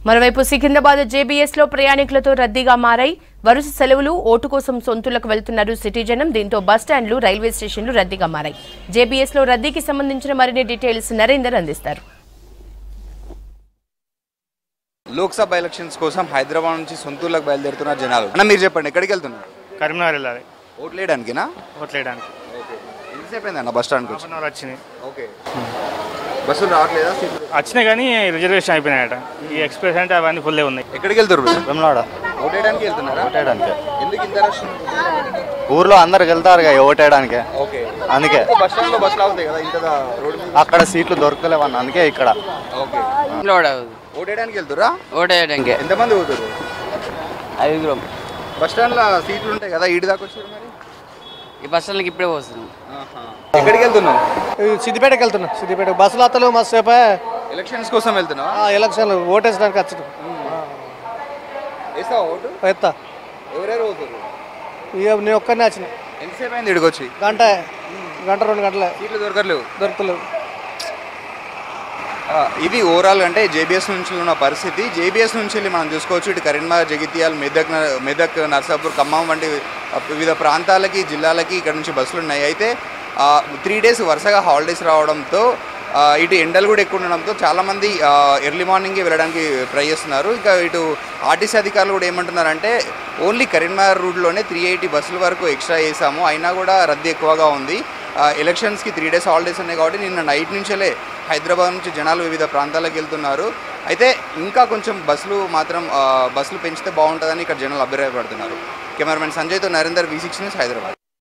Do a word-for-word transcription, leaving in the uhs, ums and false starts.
మరోవైపు సికింద్రాబాద్ జేబీఎస్ లో ప్రయాణికులతో రద్దీగా మారాయి. వరుస సెలవులు, ఓటు కోసం సొంతూలకు వెళ్తున్నారు సిటిజనం. దీంతో బస్టాండ్లు, రైల్వే స్టేషన్లు రద్దీగా మారాయి. జేబీఎస్ లో రద్దీకి సంబంధించిన మరిన్ని డీటెయిల్స్ నరేందర్ అందిస్తారు. లోక్సభ ఎలక్షన్స్ కోసం హైదరాబాద్ నుంచి సొంతూరులకు బయలుదేరుతున్నారు జనాలు. అన్న మీరు చెప్పండి, ఎక్కడికి వెళ్తున్నారు? కరీంనగర్ వెళ్ళాలి. ఓట్లు వేయడానికినా? ఓట్లు వేయడానికి. ఓకే. ఎంతసేపు అయింది అన్న బస్ స్టాండ్కి వచ్చి? వచ్చినాయి. ఓకే. బస్సులు రావట్లేదా? వచ్చినాయి కానీ రిజర్వేషన్ అయిపోయినాయట. ఈ ఎక్స్ప్రెస్ అంటే అవన్నీ ఫుల్లే ఉన్నాయి. ఎక్కడికి వెళ్తారు? వెమ్లాడ. ఓటేయడానికి వెళ్తున్నారా? ఓటేయడానికి. ఎందుకు ఇంత రష్? ఊర్లో అందరికి వెళ్తారు ఓటేయడానికి. ఓకే. అందుకే బస్ స్టాండ్ లో బస్సులు అవుతాయి కదా, ఇంత రోడ్ అక్కడ సీట్లు దొరకలేవన్న, అందుకే ఇక్కడ. ఓకే. ఓటేయడానికి వెళ్తురా? ఓటేయడానికి. ఎంతమంది పోతారు? ఐదుగురం. బస్ స్టాండ్ లో సీట్లు ఉంటాయి కదా, ఈడి దాకా వచ్చారు మరి? ఈ బస్ స్టాండ్కి ఇప్పుడే వస్తున్నాం. ఎక్కడికి వెళ్తున్నావు? సిద్దిపేటకి వెళ్తున్నా. సిద్దిపేట బస్సులు అత్తలు మస్తు సేపే. ఎలక్షన్స్ కోసం వెళ్తున్నావా? ఎలక్షన్లు ఓటేసడానికి వచ్చాను. వేస్తావా ఓటు? ఎత్తా. ఎవరెవరు పోతారు? ఇక నేను ఒక్కనే వచ్చిన. ఎంతసేపు అయింది ఇక్కడికి వచ్చి? గంట గంట రెండు గంటలే. సీట్లు దొరకలేవు? దొరకలేవు. ఇది ఓవరాల్ అంటే జేబీఎస్ నుంచి ఉన్న పరిస్థితి. జేబీఎస్ నుంచి వెళ్ళి మనం చూసుకోవచ్చు, ఇటు కరీంనగర్, జగిత్యాల, మెదక్ మెదక్ నర్సాపూర్, ఖమ్మం వంటి వివిధ ప్రాంతాలకి, జిల్లాలకి ఇక్కడ నుంచి బస్సులు ఉన్నాయి. అయితే త్రీ డేస్ వరుసగా హాలిడేస్ రావడంతో ఇటు ఎండలు కూడా ఎక్కువ ఉండడంతో చాలామంది ఎర్లీ మార్నింగే వెళ్ళడానికి ట్రై చేస్తున్నారు. ఇంకా ఇటు ఆర్టీసీ అధికారులు కూడా ఏమంటున్నారంటే ఓన్లీ కరీంనగర్ రూట్లోనే త్రీ ఎయిటీ బస్సుల వరకు ఎక్స్ట్రా చేసాము, అయినా కూడా రద్దీ ఎక్కువగా ఉంది. ఎలక్షన్స్కి త్రీ డేస్ హాలిడేస్ ఉన్నాయి కాబట్టి నిన్న నైట్ నుంచే హైదరాబాద్ నుంచి జనాలు వివిధ ప్రాంతాలకు వెళ్తున్నారు. అయితే ఇంకా కొంచెం బస్సులు మాత్రం బస్సులు పెంచితే బాగుంటుందని ఇక్కడ జనాలు అభిప్రాయపడుతున్నారు. కెమెరామెన్ సంజయ్తో Narender, V six news, Hyderabad.